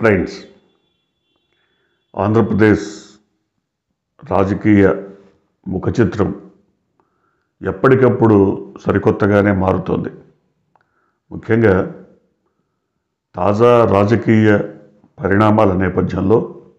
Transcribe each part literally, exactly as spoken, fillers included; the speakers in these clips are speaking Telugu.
ఫ్రెండ్స్, ఆంధ్రప్రదేశ్ రాజకీయ ముఖ చిత్రం ఎప్పటికప్పుడు సరికొత్తగానే మారుతోంది. ముఖ్యంగా తాజా రాజకీయ పరిణామాల నేపథ్యంలో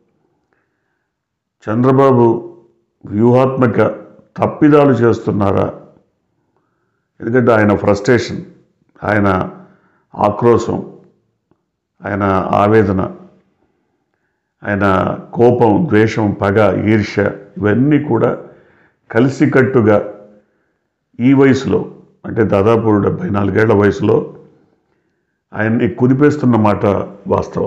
చంద్రబాబు వ్యూహాత్మక తప్పిదాలు చేస్తున్నారా? ఎందుకంటే ఆయన ఫ్రస్ట్రేషన్, ఆయన ఆక్రోశం, ఆయన ఆవేదన, ఆయన కోపం, ద్వేషం, పగ, ఈర్ష్య ఇవన్నీ కూడా కలిసికట్టుగా ఈ వయసులో, అంటే దాదాపు డెబ్భై నాలుగేళ్ల వయసులో ఆయన్ని కుదిపేస్తున్న మాట వాస్తవం.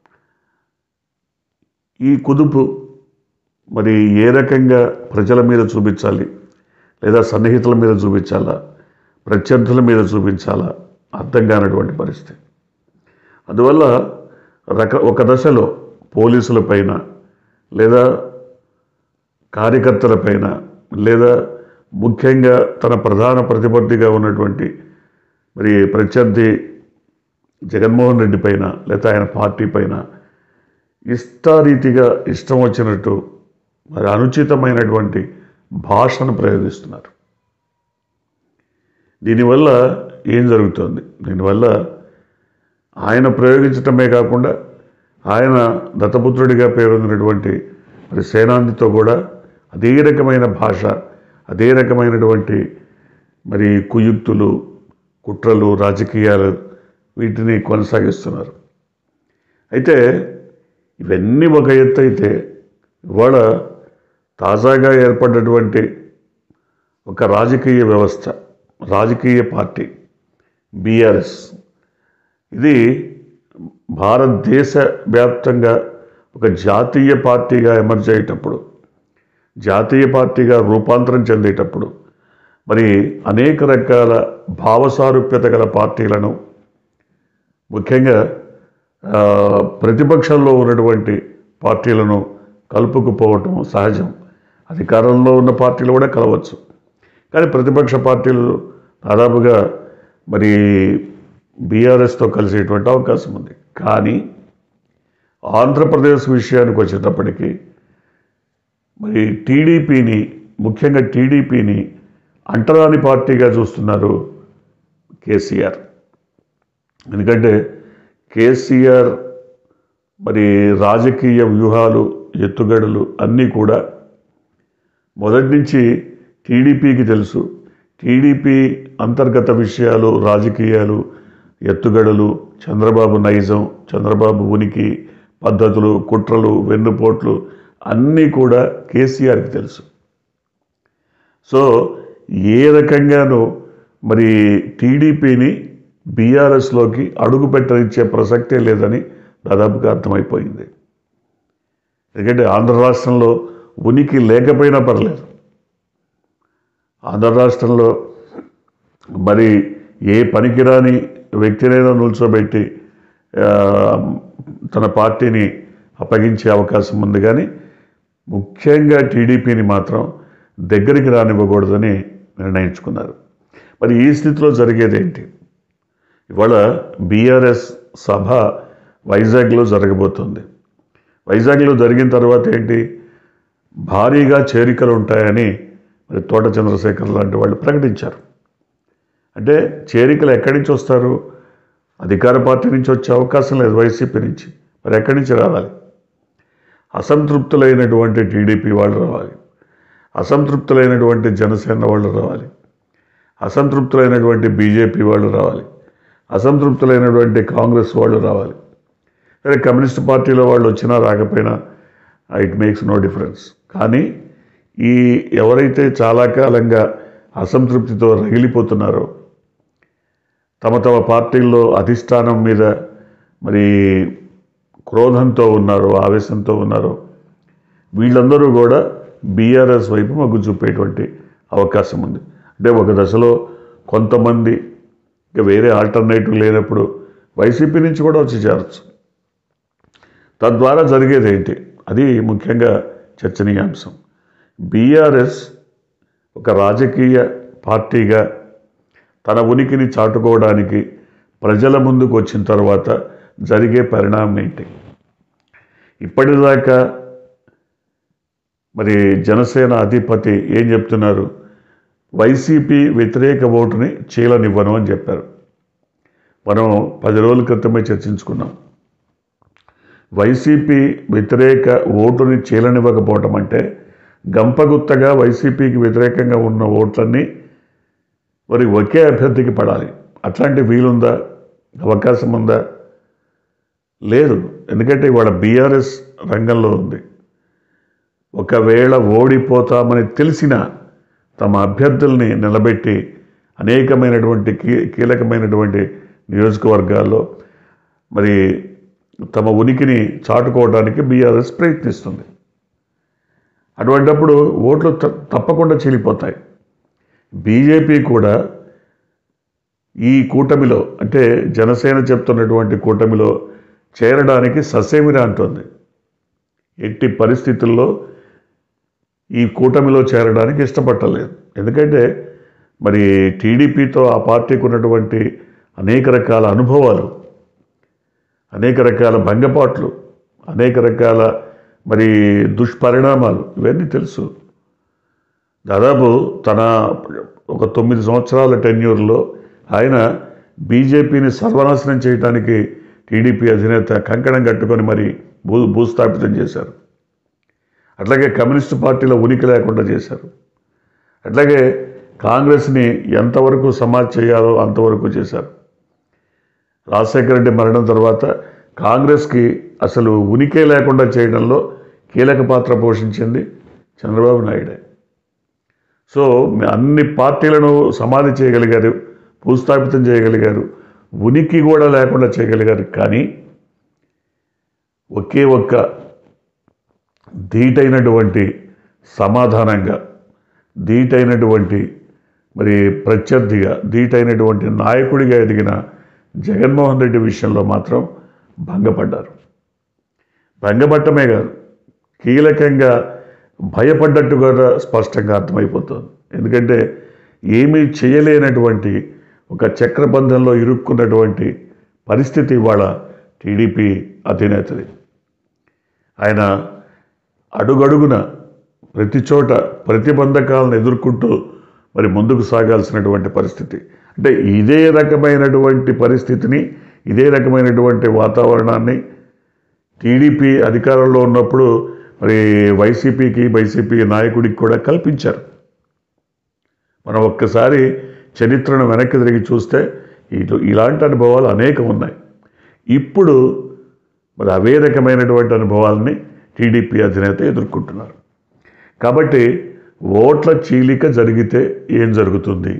ఈ కుదుపు మరి ఏ రకంగా ప్రజల మీద చూపించాలి, లేదా సన్నిహితుల మీద చూపించాలా, ప్రత్యర్థుల మీద చూపించాలా అర్థం కానటువంటి పరిస్థితి. అందువల్ల రక ఒక దశలో పోలీసులపైన, లేదా కార్యకర్తలపైన, లేదా ముఖ్యంగా తన ప్రధాన ప్రతిపత్తిగా ఉన్నటువంటి మరి ప్రత్యర్థి జగన్మోహన్ రెడ్డి పైన, లేదా ఆయన పార్టీ పైన ఇష్టారీతిగా ఇష్టం వచ్చినట్టు మరి అనుచితమైనటువంటి భాషను ప్రయోగిస్తున్నారు. దీనివల్ల ఏం జరుగుతుంది? దీనివల్ల ఆయన ప్రయోగించటమే కాకుండా ఆయన దత్తపుత్రుడిగా పేరొందినటువంటి మరి సేనానితో కూడా అదే రకమైన భాష, అదే రకమైనటువంటి మరి కుయుక్తులు, కుట్రలు, రాజకీయాలు వీటిని కొనసాగిస్తున్నారు. అయితే ఇవన్నీ ఒక ఎత్తు అయితే, ఇవాళ తాజాగా ఏర్పడినటువంటి ఒక రాజకీయ వ్యవస్థ, రాజకీయ పార్టీ బి ఆర్ ఎస్, ఇది భారతదేశ వ్యాప్తంగా ఒక జాతీయ పార్టీగా ఎమర్జ్ అయ్యేటప్పుడు, జాతీయ పార్టీగా రూపాంతరం చెందేటప్పుడు మరి అనేక రకాల భావసారూప్యత గల పార్టీలను, ముఖ్యంగా ప్రతిపక్షంలో ఉన్నటువంటి పార్టీలను కలుపుకుపోవటం సహజం. అధికారంలో ఉన్న పార్టీలు కూడా కలవచ్చు, కానీ ప్రతిపక్ష పార్టీలు దాదాపుగా మరి బీఆర్ఎస్తో కలిసేటువంటి అవకాశం ఉంది. కానీ ఆంధ్రప్రదేశ్ విషయానికి వచ్చేటప్పటికీ మరి టీడీపీని, ముఖ్యంగా టీడీపీని అంటరాని పార్టీగా చూస్తున్నారు కేసీఆర్. ఎందుకంటే కేసీఆర్ మరి రాజకీయ వ్యూహాలు, ఎత్తుగడలు అన్నీ కూడా మొదటి నుంచి టీడీపీకి తెలుసు. టీడీపీ అంతర్గత విషయాలు, రాజకీయాలు, ఎత్తుగడలు, చంద్రబాబు నైజం, చంద్రబాబు ఉనికి, పద్ధతులు, కుట్రలు, వెన్నుపోట్లు అన్నీ కూడా కేసీఆర్కి తెలుసు. సో ఏ రకంగానూ మరి టీడీపీని బీఆర్ఎస్లోకి అడుగు పెట్టనిచ్చే ప్రసక్తే లేదని దాదాపుగా అర్థమైపోయింది. ఎందుకంటే ఆంధ్ర రాష్ట్రంలో ఉనికి లేకపోయినా పర్లేదు. ఆంధ్ర రాష్ట్రంలో మరి ఏ పనికిరాని వ్యక్తినైనా నిల్చోబెట్టి తన పార్టీని అప్పగించే అవకాశం ఉంది, కానీ ముఖ్యంగా టీడీపీని మాత్రం దగ్గరికి రానివ్వకూడదని నిర్ణయించుకున్నారు. మరి ఈ స్థితిలో జరిగేది ఏంటి? ఇవాళ బీఆర్ఎస్ సభ వైజాగ్లో జరగబోతుంది. వైజాగ్లో జరిగిన తర్వాత ఏంటి, భారీగా చేరికలు ఉంటాయని మరి తోట చంద్రశేఖర్ లాంటి వాళ్ళు ప్రకటించారు. అంటే చేరికలు ఎక్కడి నుంచి వస్తారు? అధికార పార్టీ నుంచి వచ్చే అవకాశం లేదు, వైసీపీ నుంచి. మరి ఎక్కడి నుంచి రావాలి? అసంతృప్తులైనటువంటి టీడీపీ వాళ్ళు రావాలి, అసంతృప్తులైనటువంటి జనసేన వాళ్ళు రావాలి, అసంతృప్తులైనటువంటి బీజేపీ వాళ్ళు రావాలి, అసంతృప్తులైనటువంటి కాంగ్రెస్ వాళ్ళు రావాలి. సరే, కమ్యూనిస్ట్ పార్టీలో వాళ్ళు వచ్చినా రాకపోయినా ఇట్ మేక్స్ నో డిఫరెన్స్. కానీ ఈ ఎవరైతే చాలా కాలంగా అసంతృప్తితో రగిలిపోతున్నారో, తమ తమ పార్టీల్లో అధిష్టానం మీద మరి క్రోధంతో ఉన్నారో, ఆవేశంతో ఉన్నారో, వీళ్ళందరూ కూడా బీఆర్ఎస్ వైపు మొగ్గు చూపేటువంటి అవకాశం ఉంది. అంటే ఒక దశలో కొంతమంది ఇక వేరే ఆల్టర్నేటివ్ లేనప్పుడు వైసీపీ నుంచి కూడా వచ్చి చేరచ్చు. తద్వారా జరిగేది ఏంటి? అది ముఖ్యంగా చర్చనీయాంశం. బీఆర్ఎస్ ఒక రాజకీయ పార్టీగా తన ఉనికిని చాటుకోవడానికి ప్రజల ముందుకు వచ్చిన తర్వాత జరిగే పరిణామం ఏంటి? ఇప్పటిదాకా మరి జనసేన అధిపతి ఏం చెప్తున్నారు? వైసీపీ వ్యతిరేక ఓటుని చీలనివ్వను అని చెప్పారు. మనం పది రోజుల క్రితమే చర్చించుకున్నాం. వైసీపీ వ్యతిరేక ఓటుని చీలనివ్వకపోవటం అంటే గంపగుత్తగా వైసీపీకి వ్యతిరేకంగా ఉన్న ఓట్లన్నీ మరి ఒకే అభ్యర్థికి పడాలి. అట్లాంటి వీలుందా? అవకాశం ఉందా? లేదు. ఎందుకంటే ఇవాళ బీఆర్ఎస్ రంగంలో ఉంది. ఒకవేళ ఓడిపోతామని తెలిసినా తమ అభ్యర్థుల్ని నిలబెట్టి అనేకమైనటువంటి కీ కీలకమైనటువంటి నియోజకవర్గాల్లో మరి తమ ఉనికిని చాటుకోవడానికి బీఆర్ఎస్ ప్రయత్నిస్తుంది. అటువంటప్పుడు ఓట్లు తప్పకుండా చీలిపోతాయి. బీజేపీ కూడా ఈ కూటమిలో అంటే జనసేన చెప్తున్నటువంటి కూటమిలో చేరడానికి ససేమిరా అంటోంది. ఎట్టి పరిస్థితుల్లో ఈ కూటమిలో చేరడానికి ఇష్టపడలేదు. ఎందుకంటే మరి టీడీపీతో ఆ పార్టీకి ఉన్నటువంటి అనేక రకాల అనుభవాలు, అనేక రకాల భంగపాట్లు, అనేక రకాల మరి దుష్పరిణామాలు ఇవన్నీ తెలుసు. దాదాపు తన ఒక తొమ్మిది సంవత్సరాల టెన్యూర్లో ఆయన బీజేపీని సర్వనాశనం చేయడానికి టీడీపీ అధినేత కంకణం కట్టుకొని మరి భూ భూస్థాపితం చేశారు. అట్లాగే కమ్యూనిస్టు పార్టీలో ఉనికి లేకుండా చేశారు. అట్లాగే కాంగ్రెస్ని ఎంతవరకు సమాజ్ చేయాలో అంతవరకు చేశారు. రాజశేఖర రెడ్డి మరణం తర్వాత కాంగ్రెస్కి అసలు ఉనికే లేకుండా చేయడంలో కీలక పాత్ర పోషించింది చంద్రబాబు నాయుడే. సో అన్ని పార్టీలను సమాధి చేయగలిగారు, భూస్థాపితం చేయగలిగారు, ఉనికి కూడా లేకుండా చేయగలిగారు. కానీ ఒకే ఒక్క ధీటైనటువంటి సమాధానంగా, ధీటైనటువంటి మరి ప్రత్యర్థిగా, ధీటైనటువంటి నాయకుడిగా ఎదిగిన జగన్మోహన్ రెడ్డి విషయంలో మాత్రం భంగపడ్డారు. భంగపడటమే కాదు, కీలకంగా భయపడ్డట్టు కూడా స్పష్టంగా అర్థమైపోతుంది. ఎందుకంటే ఏమీ చేయలేనటువంటి ఒక చక్రబంధంలో ఇరుక్కున్నటువంటి పరిస్థితి ఇవాళ టీడీపీ అధినేతది. ఆయన అడుగడుగున ప్రతి చోట ప్రతిబంధకాలను ఎదుర్కొంటూ మరి ముందుకు సాగాల్సినటువంటి పరిస్థితి. అంటే ఇదే రకమైనటువంటి పరిస్థితిని, ఇదే రకమైనటువంటి వాతావరణాన్ని టీడీపీ అధికారంలో ఉన్నప్పుడు మరి వైసీపీకి వైసీపీ నాయకుడికి కూడా కల్పించారు. మనం ఒక్కసారి చరిత్రను వెనక్కి తిరిగి చూస్తే ఇటు ఇలాంటి అనుభవాలు అనేకం ఉన్నాయి. ఇప్పుడు మరి అవే రకమైనటువంటి అనుభవాలని టీడీపీ అధినేత ఎదుర్కొంటున్నారు. కాబట్టి ఓట్ల చీలిక జరిగితే ఏం జరుగుతుంది?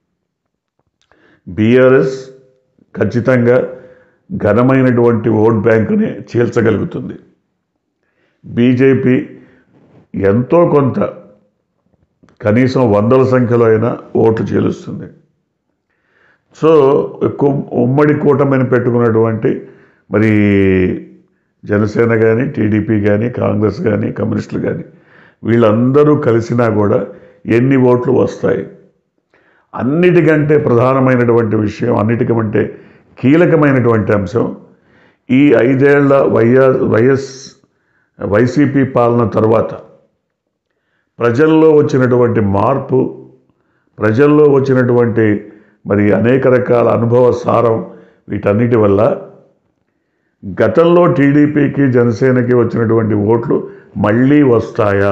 బీఆర్ఎస్ ఖచ్చితంగా ఘనమైనటువంటి ఓట్ బ్యాంకుని చీల్చగలుగుతుంది. బీజేపీ ఎంతో కొంత కనీసం వందల సంఖ్యలో అయినా ఓట్లు చీలుస్తుంది. సో ఉమ్మడి కూటమిని పెట్టుకున్నటువంటి మరి జనసేన కానీ, టీడీపీ కానీ, కాంగ్రెస్ కానీ, కమ్యూనిస్టులు కానీ వీళ్ళందరూ కలిసినా కూడా ఎన్ని ఓట్లు వస్తాయి? అన్నిటికంటే ప్రధానమైనటువంటి విషయం, అన్నిటికంటే కీలకమైనటువంటి అంశం, ఈ ఐదేళ్ల వైఆర్ వైఎస్ వైసీపీ పాలన తర్వాత ప్రజల్లో వచ్చినటువంటి మార్పు, ప్రజల్లో వచ్చినటువంటి మరి అనేక రకాల అనుభవ సారం, వీటన్నిటి వల్ల గతంలో టీడీపీకి జనసేనకి వచ్చినటువంటి ఓట్లు మళ్ళీ వస్తాయా?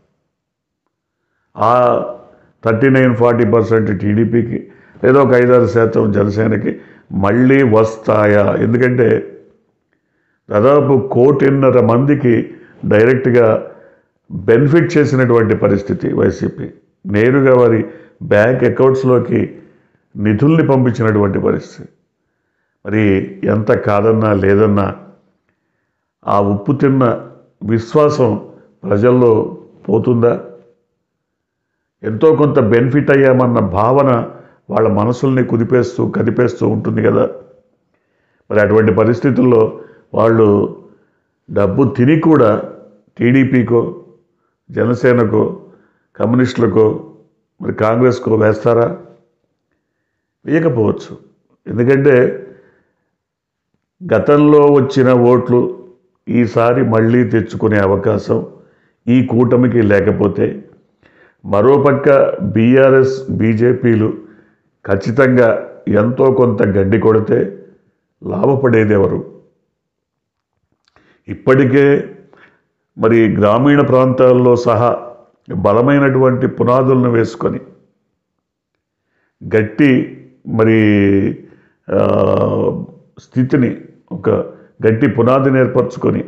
ఆ థర్టీ నైన్ ఫార్టీ పర్సెంట్ టీడీపీకి లేదా ఒక ఐదారు శాతం జనసేనకి మళ్ళీ వస్తాయా? ఎందుకంటే దాదాపు కోటిన్నర మందికి డైరెక్ట్గా బెనిఫిట్ చేసినటువంటి పరిస్థితి వైసీపీ. నేరుగా వారి బ్యాంక్ అకౌంట్స్లోకి నిధుల్ని పంపించినటువంటి పరిస్థితి. మరి ఎంత కాదన్నా లేదన్నా ఆ ఉప్పు తిన్న విశ్వాసం ప్రజల్లో పోతుందా? ఎంతో కొంత బెనిఫిట్ అయ్యామన్న భావన వాళ్ళ మనసుల్ని కుదిపేస్తూ కదిపేస్తూ ఉంటుంది కదా. మరి అటువంటి పరిస్థితుల్లో వాళ్ళు డబ్బు తిని కూడా టీడీపీకో, జనసేనకో, కమ్యూనిస్టులకో, మరి కాంగ్రెస్కో వేస్తారా? వేయకపోవచ్చు. ఎందుకంటే గతంలో వచ్చిన ఓట్లు ఈసారి మళ్ళీ తెచ్చుకునే అవకాశం ఈ కూటమికి లేకపోతే, మరోపక్క బీఆర్ఎస్ బీజేపీలు ఖచ్చితంగా ఎంతో కొంత గడ్డి కొడితే లాభపడేది ఎవరు? ఇప్పటికే మరి గ్రామీణ ప్రాంతాల్లో సహా బలమైనటువంటి పునాదులను వేసుకొని గట్టి మరి స్థితిని, ఒక గట్టి పునాదిని ఏర్పరచుకొని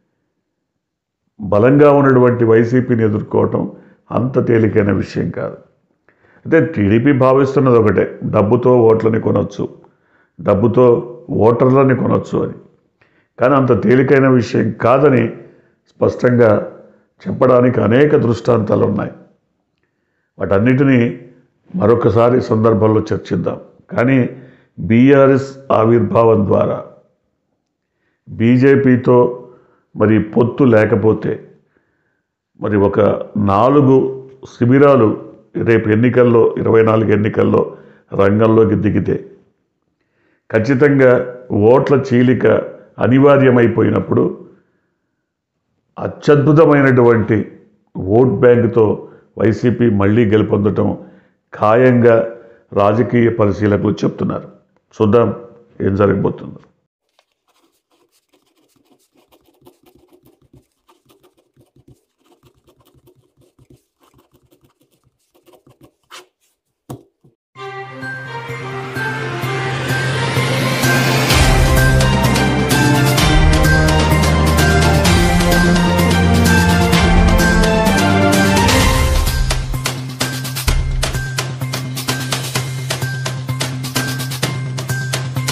బలంగా ఉన్నటువంటి వైసీపీని ఎదుర్కోవటం అంత తేలికైన విషయం కాదు. అంటే టీడీపీ భావిస్తున్నది ఒకటే, డబ్బుతో ఓట్లని కొనొచ్చు, డబ్బుతో ఓటర్లని కొనొచ్చు అని. కానీ అంత తేలికైన విషయం కాదని స్పష్టంగా చెప్పడానికి అనేక దృష్టాంతాలు ఉన్నాయి. వాటన్నిటినీ మరొకసారి సందర్భంలో చర్చిద్దాం. కానీ బీఆర్ఎస్ ఆవిర్భావం ద్వారా బీజేపీతో మరి పొత్తు లేకపోతే, మరి ఒక నాలుగు శిబిరాలు రేపు ఎన్నికల్లో, ఇరవై నాలుగు ఎన్నికల్లో రంగంలోకి దిగితే ఖచ్చితంగా ఓట్ల చీలిక అనివార్యమైపోయినప్పుడు అత్యద్భుతమైనటువంటి ఓట్ బ్యాంకుతో వైసీపీ మళ్ళీ గెలుపొందటం ఖాయంగా రాజకీయ పరిశీలకులు చెప్తున్నారు. చూద్దాం ఏం జరగబోతుందో.